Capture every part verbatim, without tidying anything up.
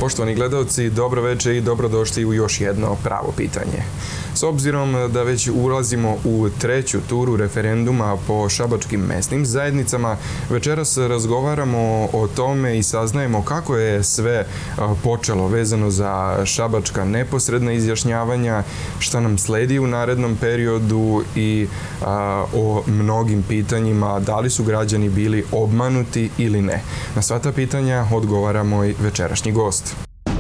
Poštovani gledalci, dobro večer i dobrodošli u još jedno pravo pitanje. S obzirom da već ulazimo u treću turu referenduma po šabačkim mesnim zajednicama, večeras razgovaramo o tome i saznajemo kako je sve počelo vezano za šabačka neposredna izjašnjavanja, šta nam sledi u narednom periodu i a, o mnogim pitanjima, da li su građani bili obmanuti ili ne. Na sva ta pitanja odgovara moj večerašnji gost.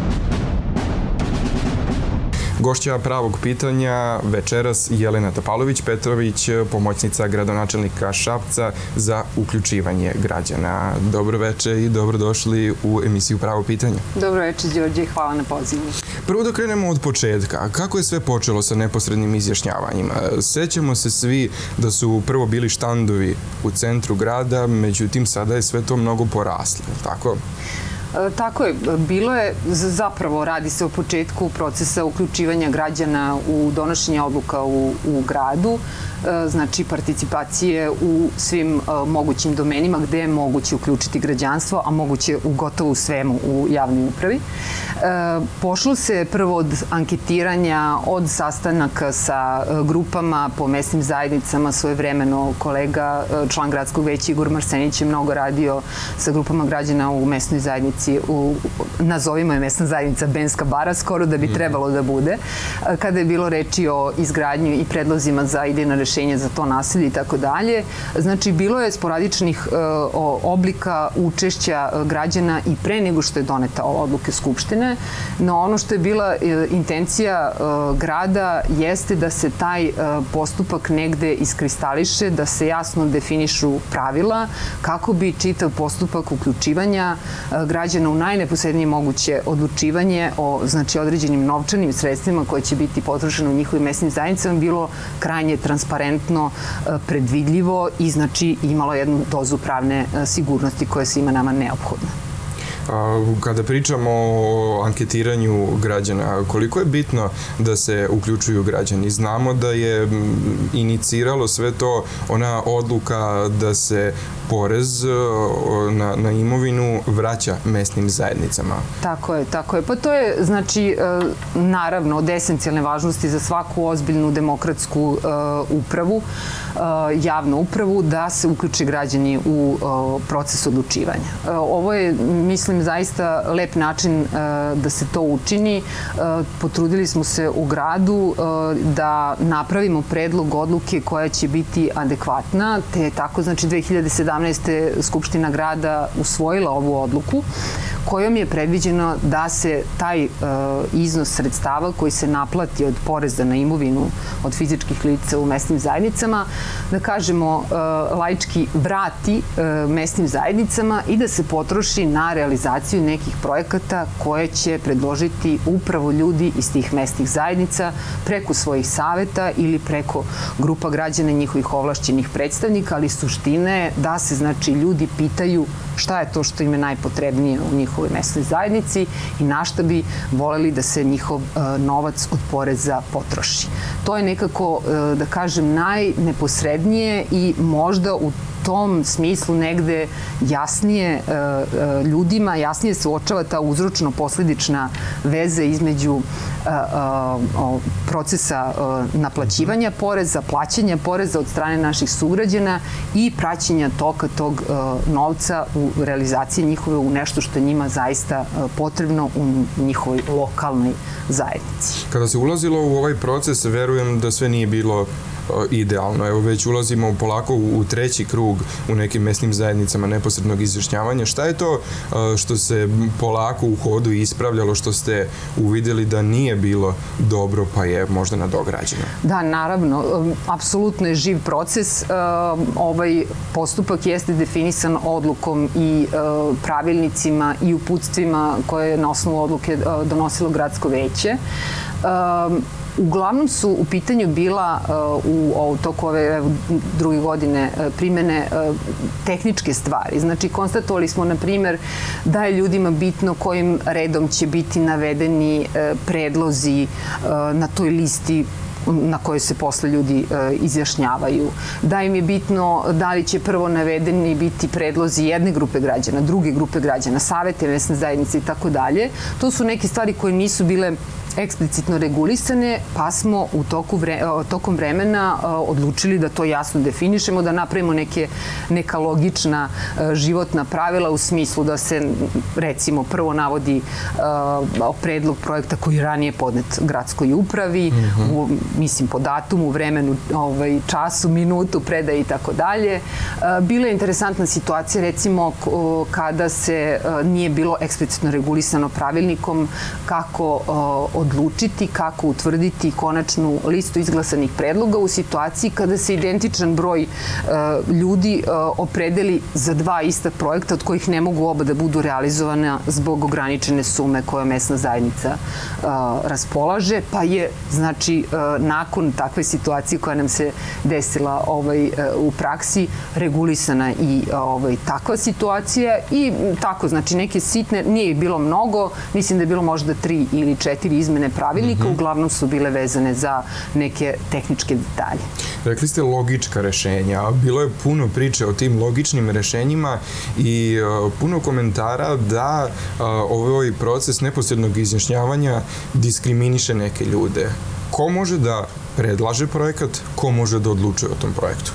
Gošća pravog pitanja večeras Jelena Topalović-Petrović, pomoćnica gradonačelnika Šapca za uključivanje građana. Dobro večer i dobrodošli u emisiju Pravo pitanje. Dobro večer, Đorđe, hvala na pozivu. Prvo da krenemo od početka. Kako je sve počelo sa neposrednim izjašnjavanjima? Sećamo se svi da su prvo bili štandovi u centru grada, međutim sada je sve to mnogo poraslo, tako? Tako je, bilo je, zapravo radi se o početku procesa uključivanja građana u donošenje odluka u, u gradu, znači participacije u svim mogućim domenima gde je moguće uključiti građanstvo, a moguće u gotovo svemu u javnoj upravi. Pošlo se prvo od anketiranja, od sastanaka sa grupama po mesnim zajednicama. Svojevremeno kolega, član gradskog veća Igor Marsenić je mnogo radio sa grupama građana u mesnoj zajednici, u, nazovimo je mesna zajednica Benska bara, skoro da bi trebalo da bude, kada je bilo reči o izgradnju i predlozima za idejna rešenja za to naselje i tako dalje. Znači, bilo je sporadičnih oblika učešća građana i pre nego što je doneta ova odluka Skupštine. No, ono što je bila intencija grada jeste da se taj postupak negde iskristališe, da se jasno definišu pravila kako bi čitav postupak uključivanja građana u najneposrednije moguće odlučivanje o, znači, određenim novčanim sredstvima koje će biti potrošene u njihovim mesnim zajednicama bilo krajnje transparentno, predvidljivo i, znači, imalo jednu dozu pravne sigurnosti koja je svima nama neophodna. Kada pričamo o anketiranju građana, koliko je bitno da se uključuju građani? Znamo da je iniciralo sve to ona odluka da se porez na, na imovinu vraća mesnim zajednicama. Tako je, tako je. Pa to je, znači, naravno, od esencijalne važnosti za svaku ozbiljnu demokratsku upravu, javnu upravu, da se uključe građani u proces odlučivanja. Ovo je, mislim, zaista lep način da se to učini. Potrudili smo se u gradu da napravimo predlog odluke koja će biti adekvatna, te tako, znači, dve hiljade sedamnaeste. Skupština grada usvojila ovu odluku kojom je predviđeno da se taj iznos sredstava koji se naplati od poreza na imovinu od fizičkih lica u mesnim zajednicama, da kažemo laički, vrati mesnim zajednicama i da se potroši na realizaciju nekih projekata koje će predložiti upravo ljudi iz tih mesnih zajednica preko svojih saveta ili preko grupa građana i njihovih ovlašćenih predstavnika, ali suština je da se, znači, ljudi pitaju šta je to što im je najpotrebnije u njihovoj mesnoj zajednici i na šta bi voleli da se njihov novac od poreza potroši. To je nekako, da kažem, najneposrednije i možda u tom smislu negde jasnije ljudima, jasnije se uočava ta uzročno-posledična veza između procesa naplaćivanja poreza, plaćanja poreza od strane naših sugrađana i praćenja toka tog novca u realizaciji njihove u nešto što je njima zaista potrebno u njihovoj lokalnoj zajednici. Kada se ulazilo u ovaj proces, verujem da sve nije bilo idealno. Evo, već ulazimo polako u treći krug u nekim mesnim zajednicama neposrednog izjašnjavanja. Šta je to što se polako u hodu ispravljalo, što ste uvidjeli da nije bilo dobro, pa je možda nadograđeno? Da, naravno. Apsolutno je živ proces. Ovaj postupak jeste definisan odlukom i pravilnicima i uputstvima koje je na osnovu odluke donosilo gradsko veće. Uglavnom su u pitanju bila u toku ove druge godine primene tehničke stvari. Znači, konstatovali smo, na primjer, da je ljudima bitno kojim redom će biti navedeni predlozi na toj listi na kojoj se posle ljudi izjašnjavaju, da im je bitno da li će prvo navedeni biti predlozi jedne grupe građana, druge grupe građana, savete mesne zajednice i tako dalje. To su neke stvari koje nisu bile eksplicitno regulisane, pa smo u toku vre, tokom vremena odlučili da to jasno definišemo, da napravimo neke, neka logična životna pravila u smislu da se, recimo, prvo navodi uh, predlog projekta koji je ranije podnet gradskoj upravi, mm-hmm. u, mislim, po datumu, vremenu, ovaj, času, minutu, predaje i tako dalje. Bila je interesantna situacija, recimo, kada se uh, nije bilo eksplicitno regulisano pravilnikom kako uh, odlučiti, kako utvrditi konačnu listu izglasanih predloga u situaciji kada se identičan broj uh, ljudi uh, opredeli za dva ista projekta od kojih ne mogu oba da budu realizovana zbog ograničene sume koje mesna zajednica uh, raspolaže, pa je, znači, uh, nakon takve situacije koja nam se desila ovaj, uh, u praksi, regulisana i uh, ovaj, takva situacija i tako, znači, neke sitne, nije ih bilo mnogo, mislim da je bilo možda tri ili četiri izmene pravilnika, mm-hmm. uglavnom su bile vezane za neke tehničke detalje. Rekli ste logička rešenja, a bilo je puno priče o tim logičnim rešenjima i uh, puno komentara da uh, ovaj proces neposrednog izjašnjavanja diskriminiše neke ljude. Ko može da predlaže projekat, ko može da odlučuje o tom projektu?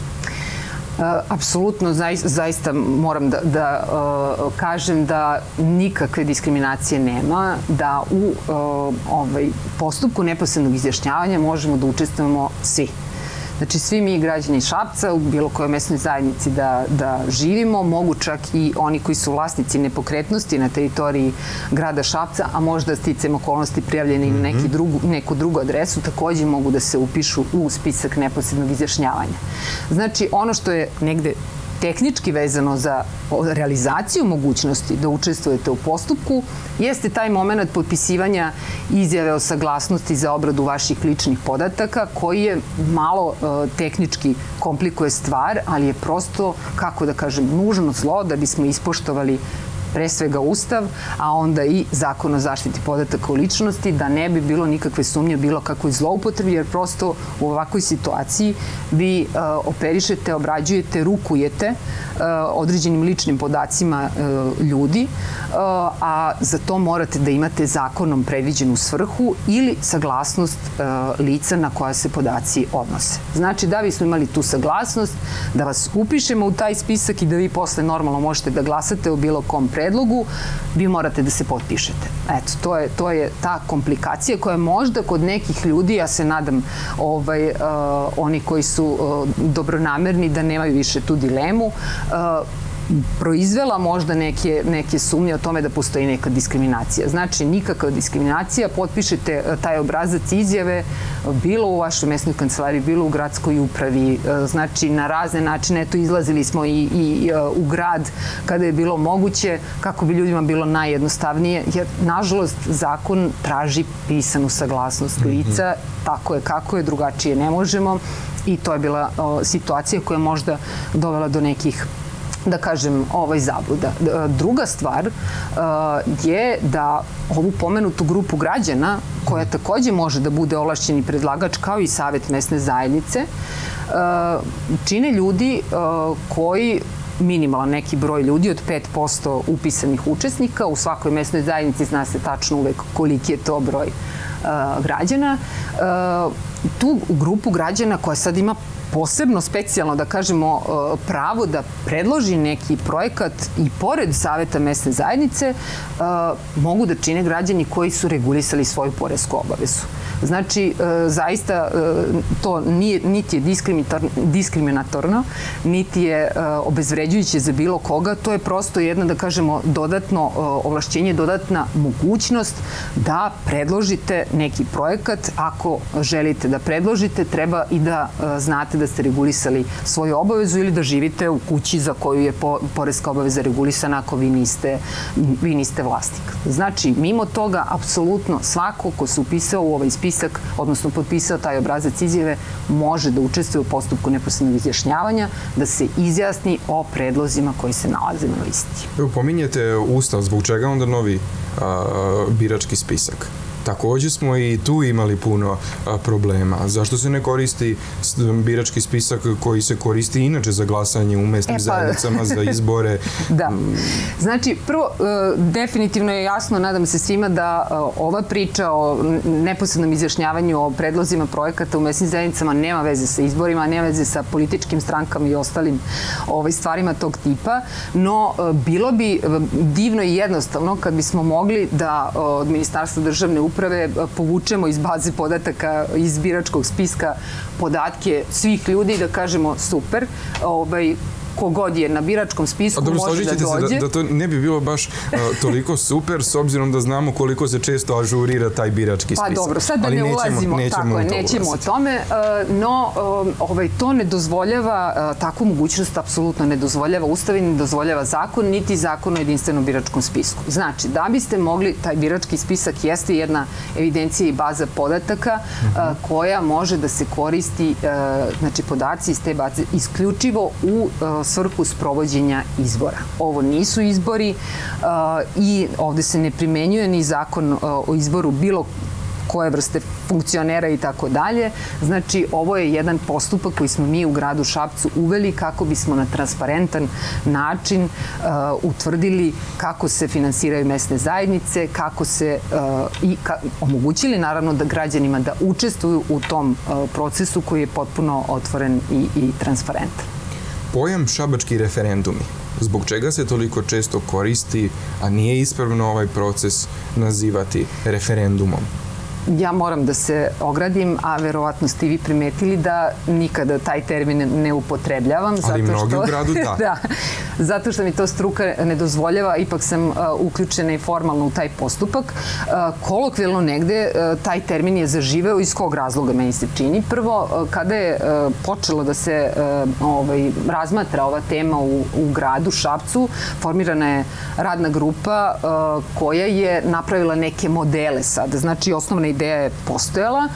Apsolutno, zaista moram da, da uh, kažem da nikakve diskriminacije nema, da u uh, ovaj, postupku neposrednog izjašnjavanja možemo da učestvujemo svi. Znači, svi mi građani Šapca u bilo kojoj mesnoj zajednici da, da živimo, mogu čak i oni koji su vlasnici nepokretnosti na teritoriji grada Šapca, a možda sticam okolnosti prijavljeni na neki drugu, neku drugu adresu, takođe mogu da se upišu u spisak neposrednog izjašnjavanja. Znači, ono što je negde tehnički vezano za realizaciju mogućnosti da učestvujete u postupku jeste taj moment potpisivanja izjave o saglasnosti za obradu vaših ličnih podataka koji je malo uh, tehnički komplikuje stvar, ali je prosto, kako da kažem, nužno zlo da bismo ispoštovali pre svega Ustav, a onda i Zakon o zaštiti podataka o ličnosti, da ne bi bilo nikakve sumnje, bilo kakvoj zloupotrebi, jer prosto u ovakvoj situaciji vi uh, operišete, obrađujete, rukujete uh, određenim ličnim podacima uh, ljudi, uh, a za to morate da imate zakonom predviđenu svrhu ili saglasnost uh, lica na koja se podaci odnose. Znači, da bismo imali tu saglasnost, da vas upišemo u taj spisak i da vi posle normalno možete da glasate o bilo kom predlogu, vi morate da se potpišete. Eto, to je, to je ta komplikacija koja možda kod nekih ljudi, ja se nadam, ovaj, uh, oni koji su uh, dobronamerni da nemaju više tu dilemu, uh, proizvela možda neke, neke sumnje o tome da postoji neka diskriminacija. Znači, nikakva diskriminacija, potpišete taj obrazac izjave bilo u vašoj mesnoj kancelariji, bilo u gradskoj upravi, znači na razne načine. Eto, izlazili smo i, i u grad kada je bilo moguće, kako bi ljudima bilo najjednostavnije, jer, nažalost, zakon traži pisanu saglasnost lica, tako je kako je, drugačije ne možemo i to je bila o, situacija koja je možda dovela do nekih, da kažem, ovaj zabluda. Druga stvar uh, je da ovu pomenutu grupu građana, koja takođe može da bude ovlašćeni predlagač kao i Savet mesne zajednice, uh, čine ljudi uh, koji minimalan neki broj ljudi od pet posto upisanih učesnika. U svakoj mesnoj zajednici zna se tačno uvek koliki je to broj uh, građana. Uh, tu grupu građana koja sad ima posebno, specijalno, da kažemo, pravo da predloži neki projekat i pored Saveta mesne zajednice mogu da čine građani koji su regulisali svoju poresku obavezu. Znači, zaista to nije, niti je diskriminatorno, niti je obezvređujuće za bilo koga. To je prosto jedno, da kažemo, dodatno ovlašćenje, dodatna mogućnost da predložite neki projekat. Ako želite da predložite, treba i da znate da ste regulisali svoju obavezu ili da živite u kući za koju je poreska obaveza regulisana ako vi niste, vi niste vlasnik. Znači, mimo toga, apsolutno svako ko se upisao u ovaj spisak, odnosno potpisao taj obrazac izjave, može da učestvuje u postupku neposrednog izjašnjavanja, da se izjasni o predlozima koji se nalaze na listi. Evo, pominjete Ustav, zbog čega onda novi a, birački spisak? takođe smo i tu imali puno problema. Zašto se ne koristi birački spisak koji se koristi inače za glasanje u mesnim zajednicama, za izbore? Da. Znači, prvo, definitivno je jasno, nadam se svima, da ova priča o neposrednom izjašnjavanju o predlozima projekata u mesnim zajednicama nema veze sa izborima, nema veze sa političkim strankama i ostalim stvarima tog tipa, no bilo bi divno i jednostavno kad bismo mogli da od Ministarstva državne uprave povučemo iz baze podataka iz biračkog spiska podatke svih ljudi i da kažemo super, kogod je na biračkom spisku može da dođe. Dobro, složit ćete se da to ne bi bilo baš toliko super s obzirom da znamo koliko se često ažurira taj birački spisak. Pa dobro, sad da ne ulazimo, tako je, nećemo o tome, no to ne dozvoljava, takvu mogućnost apsolutno ne dozvoljava Ustav i ne dozvoljava zakon, niti zakon o jedinstvenom biračkom spisku. Znači, da biste mogli, taj birački spisak jeste jedna evidencija i baza podataka koja može da se koristi, znači podaci iz te baze isključivo u svrhu sprovođenja izbora. Ovo nisu izbori i ovde se ne primenjuje ni zakon o izboru bilo koje vrste funkcionera i tako dalje. Znači, ovo je jedan postupak koji smo mi u gradu Šapcu uveli kako bismo na transparentan način utvrdili kako se finansiraju mesne zajednice, kako se i omogućili naravno da građanima da učestvuju u tom procesu koji je potpuno otvoren i transparentan. Pojam šabački referendumi, zbog čega se toliko često koristi, a nije ispravno ovaj proces nazivati referendumom? Ja moram da se ogradim, a verovatno ste i vi primetili da nikada taj termin ne upotrebljavam. Ali mnogi u gradu da. Da, zato što mi to struka ne dozvoljava, ipak sam uključena i formalno u taj postupak. Kolokvijalno negde taj termin je zaživeo, iz kog razloga meni se čini. Prvo, kada je počelo da se razmatra ova tema u gradu Šapcu, formirana je radna grupa koja je napravila neke modele sada. Znači, osnovna ideja je postojala.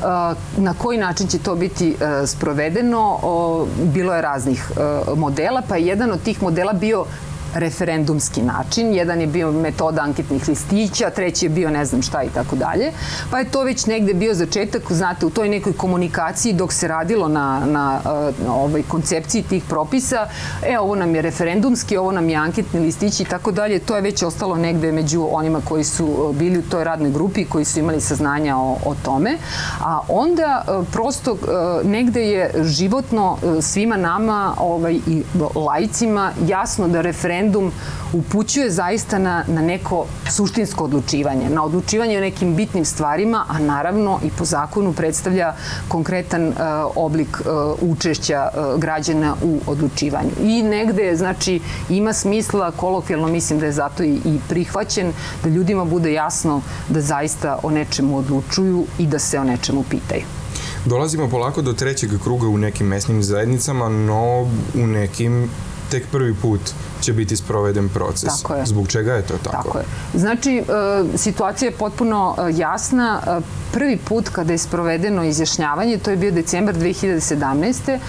Na koji način će to biti sprovedeno? Bilo je raznih modela, pa je jedan od tih modela bio referendumski način. Jedan je bio metoda anketnih listića, treći je bio ne znam šta i tako dalje. Pa je to već negde bio začetak, znate, u toj nekoj komunikaciji dok se radilo na koncepciji tih propisa. E, ovo nam je referendumski, ovo nam je anketni listići i tako dalje. To je već ostalo negde među onima koji su bili u toj radnoj grupi, koji su imali saznanja o tome. A onda prosto negde je životno svima nama i laicima jasno da referendum upućuje zaista na neko suštinsko odlučivanje, na odlučivanje o nekim bitnim stvarima, a naravno i po zakonu predstavlja konkretan oblik učešća građana u odlučivanju. I negde, znači, ima smisla, kolokvijalno mislim da je zato i prihvaćen, da ljudima bude jasno da zaista o nečemu odlučuju i da se o nečemu pitaju. Dolazimo polako do trećeg kruga u nekim mesnim zajednicama, no u nekim tek prvi put će biti sproveden proces. Tako je. Zbog čega je to tako? Tako je. Znači, situacija je potpuno jasna. Prvi put kada je sprovedeno izjašnjavanje, to je bio decembar dve hiljade sedamnaeste.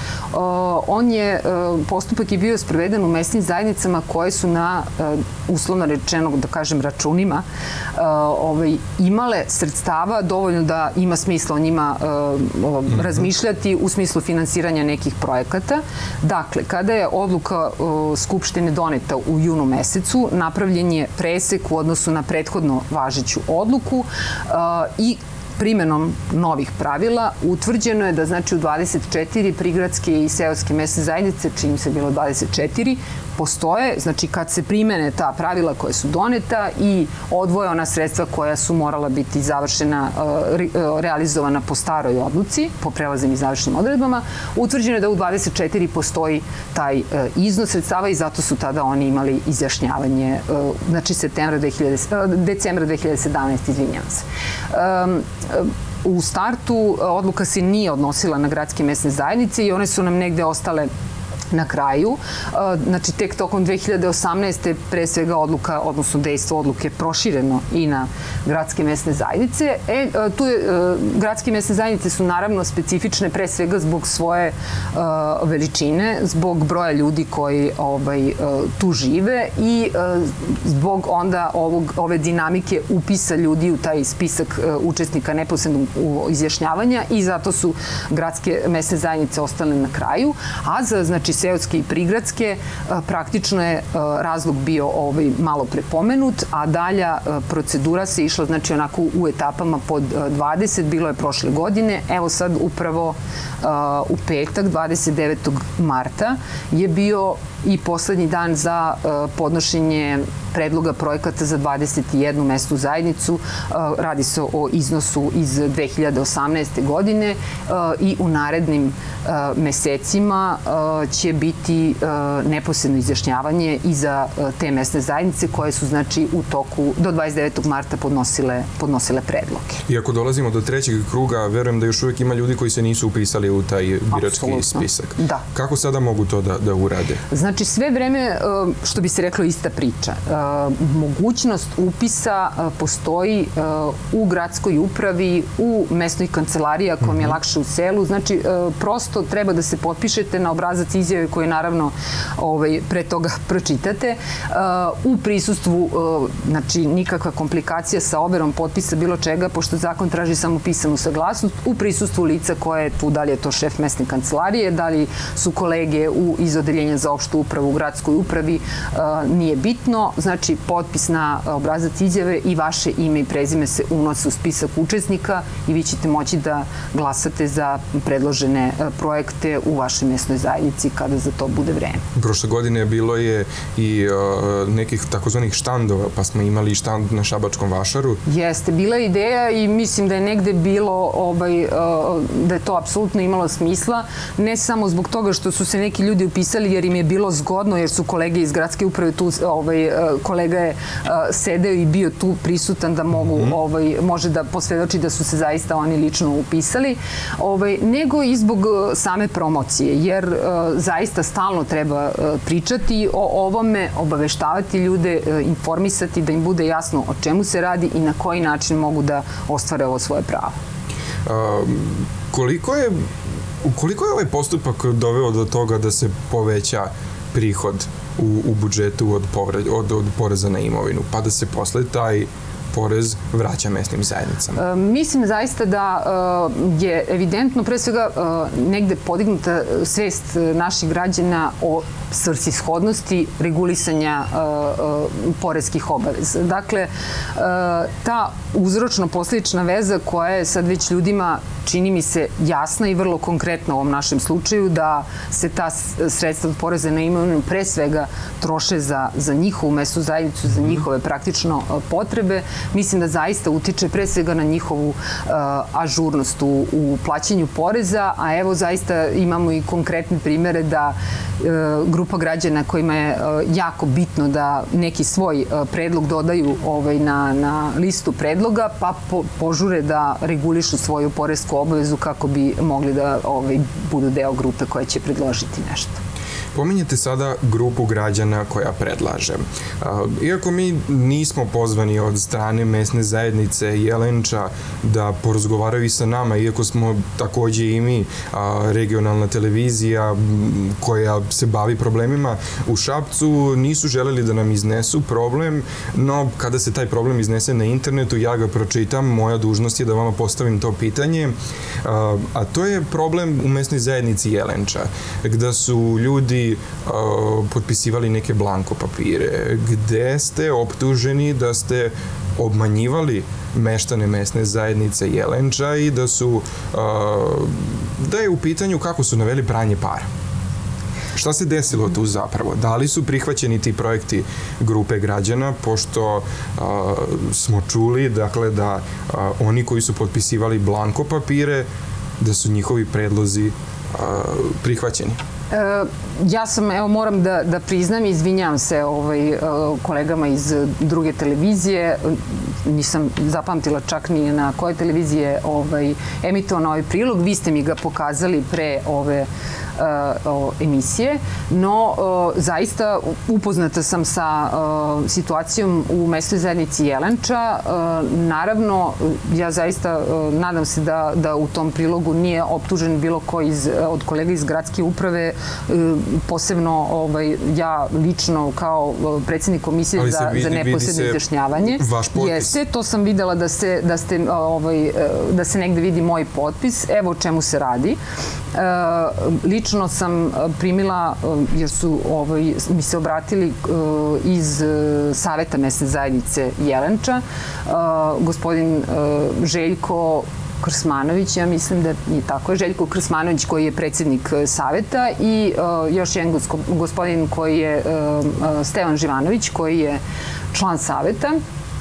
On je, postupak je bio sproveden u mesnim zajednicama koje su na, uslovno rečeno, da kažem, računima, imale sredstava dovoljno da ima smisla o njima razmišljati u smislu finansiranja nekih projekata. Dakle, kada je odluka Skupštine doneta u junu mesecu, napravljen je presek u odnosu na prethodno važeću odluku i primenom novih pravila utvrđeno je da, znači, u dvadeset četiri prigradske i seoske mesne zajednice, čini se bilo dvadeset četiri, postoje, znači kad se primene ta pravila koja su doneta i odvoje ona sredstva koja su morala biti završena, realizovana po staroj odluci, po prelaznim i završenim odredbama, utvrđeno je da u dvadeset četiri postoji taj iznos sredstava i zato su tada oni imali izjašnjavanje, znači decembra dve hiljade sedamnaeste. izvinjavam se. U startu odluka se nije odnosila na gradske mesne zajednice i one su nam negde ostale na kraju. Znači, tek tokom dve hiljade osamnaeste. pre svega odluka, odnosno dejstvo odluke prošireno i na gradske mesne zajednice. E, tu je, gradske mesne zajednice su naravno specifične pre svega zbog svoje veličine, zbog broja ljudi koji ovaj, tu žive i zbog onda ovog, ove dinamike upisa ljudi u taj spisak učesnika neposrednog izjašnjavanja i zato su gradske mesne zajednice ostale na kraju. A za, znači, seoske i prigradske praktično je razlog bio ovaj malo prepomenut, a dalja procedura se išla, znači, onako u etapama pod dvadeset, bilo je prošle godine. Evo sad upravo u petak, dvadeset devetog marta, je bio i poslednji dan za podnošenje predloga projekata za dvadeset jednu mesnu zajednicu. Radi se o iznosu iz dve hiljade osamnaeste. godine i u narednim mesecima će biti neposredno izjašnjavanje i za te mesne zajednice koje su, znači, u toku do dvadeset devetog marta podnosile, podnosile predloge. I ako dolazimo do trećeg kruga, verujem da još uvijek ima ljudi koji se nisu upisali u taj birački spisak. Da. Kako sada mogu to da, da urade? Znači, sve vreme, što bi se reklo, ista priča. Mogućnost upisa postoji u gradskoj upravi, u mesnoj kancelariji, ako vam je lakše u selu. Znači, prosto treba da se potpišete na obrazac izjave koje, naravno, ovaj, pre toga pročitate. U prisustvu, znači, nikakva komplikacija sa overom potpisa bilo čega, pošto zakon traži samo pisanu saglasnost, u prisustvu lica koje je tu, da li je to šef mesne kancelarije, da li su kolege u iz odeljenja za opštu upravu u gradskoj upravi, nije bitno. Znači, potpis na obrazac izjave i vaše ime i prezime se unose u spisak učesnika i vi ćete moći da glasate za predložene projekte u vašoj mesnoj zajednici kada za to bude vreme. Prošle godine bilo je i nekih takozvanih štandova, pa smo imali štand na Šabačkom vašaru. Jeste, bila je ideja i mislim da je negde bilo, ovaj, da je to apsolutno imalo smisla, ne samo zbog toga što su se neki ljudi upisali jer im je bilo zgodno, jer su kolege iz gradske uprave tu, ovaj, kolega je sedeo i bio tu prisutan da mogu, ovaj, može da posvedoči da su se zaista oni lično upisali, ovaj, nego i zbog same promocije, jer zaista stalno treba pričati o ovome, obaveštavati ljude, informisati da im bude jasno o čemu se radi i na koji način mogu da ostvare ovo svoje pravo. Koliko je, koliko je ovaj postupak doveo do toga da se poveća prihod u, u budžetu od, povred, od, od poreza na imovinu, pa da se posle taj porez vraća mesnim zajednicama? Mislim zaista da je evidentno pre svega negde podignuta svest naših građana o svrsishodnosti regulisanja poreskih obaveza. Dakle, ta uzročno-posledična veza koja je sad već ljudima, čini mi se, jasna i vrlo konkretna u ovom našem slučaju, da se ta sredstva od poreza na imovinu pre svega troše za, za njihovu mesnu zajednicu, za njihove praktično potrebe. Mislim da zaista utiče pre svega na njihovu uh, ažurnost u, u plaćanju poreza, a evo zaista imamo i konkretne primere da uh, grupa građana kojima je uh, jako bitno da neki svoj uh, predlog dodaju ovaj, na, na listu predloga, pa po, požure da regulišu svoju poresku obavezu kako bi mogli da ovaj, budu deo grupe koja će predložiti nešto. Pominjete sada grupu građana koja predlaže. Iako mi nismo pozvani od strane mesne zajednice Jelenča da porazgovaraju i sa nama, iako smo takođe i mi regionalna televizija koja se bavi problemima u Šapcu, nisu želeli da nam iznesu problem, no kada se taj problem iznese na internetu, ja ga pročitam, moja dužnost je da vama postavim to pitanje, a to je problem u mesnoj zajednici Jelenča, gde su ljudi potpisivali neke blanko papire, gde ste optuženi da ste obmanjivali meštane mesne zajednice Jelenča i da su, da je u pitanju kako su naveli pranje para. Šta se desilo tu zapravo? Da li su prihvaćeni ti projekti grupe građana, pošto a, smo čuli, dakle, da a, oni koji su potpisivali blanko papire, da su njihovi predlozi a, prihvaćeni? Ja sam, evo, moram da, da priznam, izvinjam se ovaj, kolegama iz druge televizije, nisam zapamtila čak ni na koje televizije ovaj, emitovao na ovaj prilog, vi ste mi ga pokazali pre ove o, emisije, no o, zaista upoznata sam sa o, situacijom u mesnoj zajednici Jelenča. O, naravno, ja zaista o, nadam se da, da u tom prilogu nije optužen bilo ko iz, od kolega iz gradske uprave, o, posebno ovaj, ja lično kao predsjednik komisije vidi, za, za neposredno izjašnjavanje. Jeste, to sam videla da se, da, ste, ovaj, da se negde vidi moj potpis. Evo o čemu se radi. Lično sam primila, jer su ovaj, mi se obratili iz Saveta mesne zajednice Jelenča, gospodin Željko Krsmanović, ja mislim da je tako, Željko Krsmanović koji je predsjednik Saveta i još jedan gospodin koji je Stevan Živanović koji je član Saveta.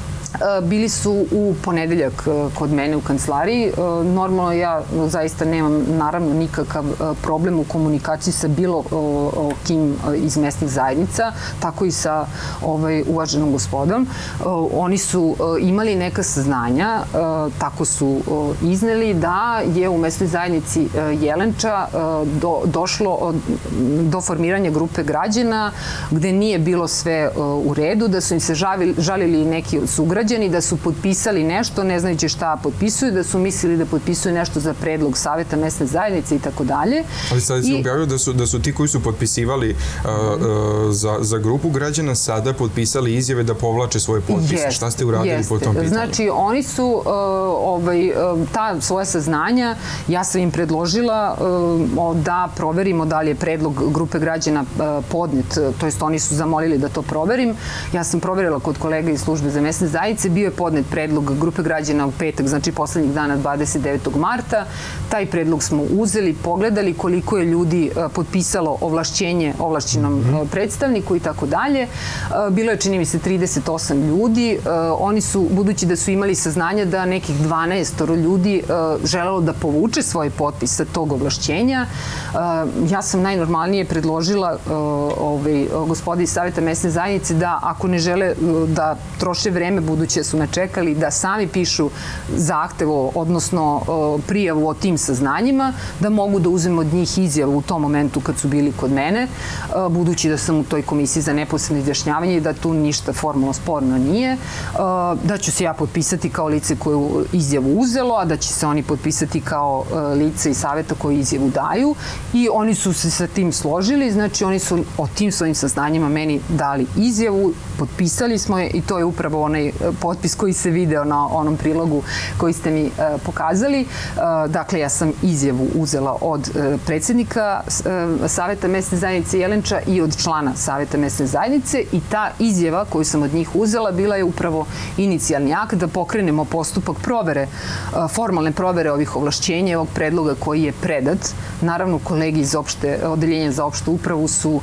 Bili su u ponedeljak kod mene u kancelariji. Normalno ja zaista nemam naravno nikakav problem u komunikaciji sa bilo kim iz mesnih zajednica, tako i sa ovaj, uvaženom gospodom. Oni su imali neka saznanja, tako su izneli da je u mesnoj zajednici Jelenča do, došlo do formiranja grupe građana gde nije bilo sve u redu, da su im se žalili, žalili neki od sugrađana, da su potpisali nešto, ne znajući šta potpisuju, da su mislili da potpisuju nešto za predlog Saveta mesne zajednice i tako dalje. Ali sad se objavio da su, da su ti koji su potpisivali uh, uh, za, za grupu građana sada potpisali izjave da povlače svoje potpise. Jest, šta ste uradili jest. po tom pitanju? Znači, oni su uh, ovaj, ta svoja saznanja, ja sam im predložila uh, da proverimo da li je predlog grupe građana uh, podnet, to jest oni su zamolili da to proverim. Ja sam proverila kod kolega iz službe za mesne zajednice. Bio je podnet predlog grupe građana u petak, znači poslednjeg dana dvadeset devetog marta. Taj predlog smo uzeli, pogledali koliko je ljudi potpisalo ovlašćenje ovlašćenom predstavniku i tako dalje. Bilo je, čini mi se, trideset osam ljudi. Oni su, budući da su imali saznanja da nekih dvanaest ljudi želelo da povuče svoj potpis sa tog ovlašćenja, ja sam najnormalnije predložila ovaj, gospodi iz Saveta mesne zajednice da ako ne žele da troše vreme, budući su me čekali, da sami pišu zahtev, odnosno prijavu o tim saznanjima, da mogu da uzem od njih izjavu u tom momentu kad su bili kod mene, budući da sam u toj komisiji za neposredno izjašnjavanje i da tu ništa formalno sporno nije, da ću se ja potpisati kao lice koju izjavu uzelo, a da će se oni potpisati kao lice iz Saveta koji izjavu daju, i oni su se sa tim složili, znači oni su o tim svojim saznanjima meni dali izjavu, potpisali smo je i to je upravo onaj potpis koji se video na onom prilogu koji ste mi pokazali. Dakle, ja sam izjavu uzela od predsjednika Saveta mesne zajednice Jelenča i od člana Saveta mesne zajednice i ta izjava koju sam od njih uzela bila je upravo inicijalni akt da pokrenemo postupak provere, formalne provere ovih ovlašćenja i ovog predloga koji je predat. Naravno, kolegi iz opšte, odeljenja za opštu upravu su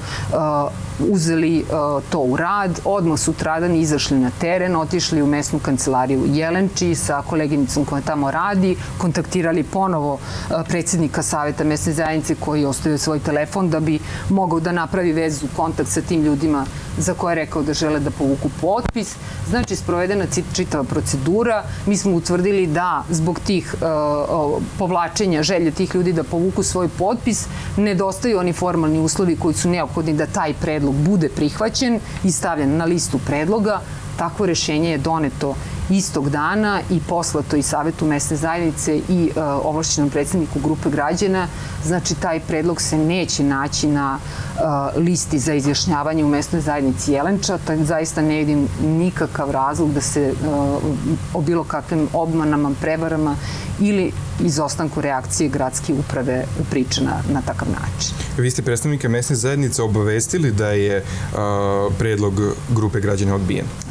uzeli to u rad, odmah sutradan izašli na teren, otišli u mesnu kancelariju Jelenči sa koleginicom koja tamo radi, kontaktirali ponovo predsjednika Saveta mesne zajednice koji je ostavio svoj telefon da bi mogao da napravi vezu, kontakt sa tim ljudima za koje je rekao da žele da povuku potpis. Znači, sprovedena čitava procedura. Mi smo utvrdili da zbog tih povlačenja želje tih ljudi da povuku svoj potpis nedostaju oni formalni uslovi koji su neophodni da taj predlog bude prihvaćen i stavljen na listu predloga. Takvo rešenje je doneto istog dana i poslato i Savetu mesne zajednice i uh, ovlašćenom predsjedniku grupe građana. Znači, taj predlog se neće naći na uh, listi za izjašnjavanje u mesnoj zajednici Jelenča. Tako zaista ne vidim nikakav razlog da se uh, o bilo kakvim obmanama, prevarama ili izostanku reakcije gradske uprave priča na, na takav način. Vi ste predstavnike mesne zajednice obavestili da je uh, predlog grupe građana odbijen?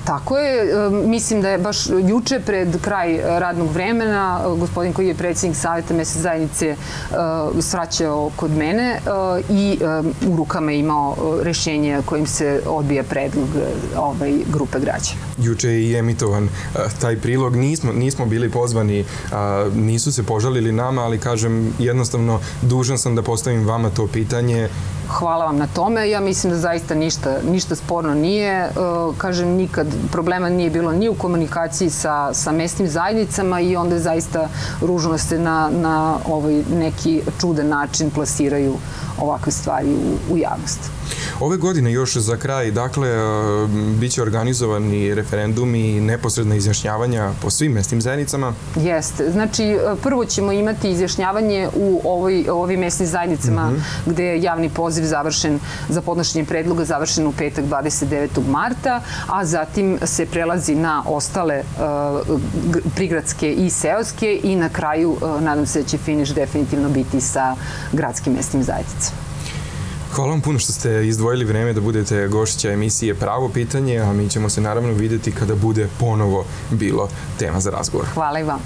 Tako je. Mislim da je baš juče pred kraj radnog vremena gospodin koji je predsjednik Saveta mesne zajednice svraćao kod mene i u rukama je imao rešenje kojim se odbija predlog grupe građana. Juče je i emitovan taj prilog. Nismo bili pozvani, nisu se požalili nama, ali kažem jednostavno dužan sam da postavim vama to pitanje. Hvala vam na tome. Ja mislim da zaista ništa sporno nije. Kažem, nikad problema nije bilo ni u komunikaciji sa mesnim zajednicama i onda je zaista ružno se na neki čudan način plasiraju ovakve stvari u javnost. Ove godine još za kraj, dakle, bit će organizovani referendumi i neposredna izjašnjavanja po svim mesnim zajednicama? Jeste. Znači, prvo ćemo imati izjašnjavanje u ovim mesnim zajednicama gde je javni poziv završen za podnošenje predloga, završen u petak dvadeset devetog marta, a zatim se prelazi na ostale prigradske i seoske i na kraju, nadam se da će finiš definitivno biti sa gradskim mesnim zajednicama. Hvala vam puno što ste izdvojili vreme da budete gošća emisije Pravo pitanje, a mi ćemo se naravno vidjeti kada bude ponovo bilo tema za razgovor. Hvala i vam.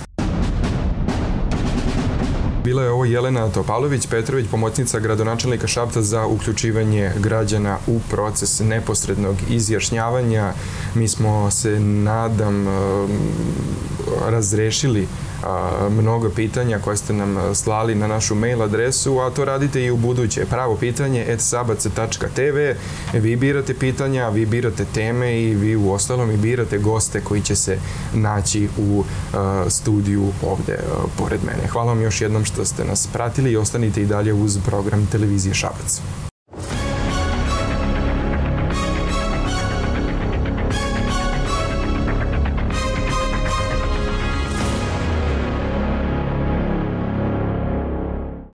Bila je ovo Jelena Topalović-Petrović, pomoćnica gradonačelnika Šapca za uključivanje građana u proces neposrednog izjašnjavanja. Mi smo se, nadam, razrešili mnogo pitanja koje ste nam slali na našu mail adresu, a to radite i u buduće. Pravo pitanje et sabac tačka te ve. Vi birate pitanja, vi birate teme i vi u ostalom i birate goste koji će se naći u studiju ovde pored mene. Hvala vam još jednom što ste nas pratili i ostanite i dalje uz program Televizije Šabac.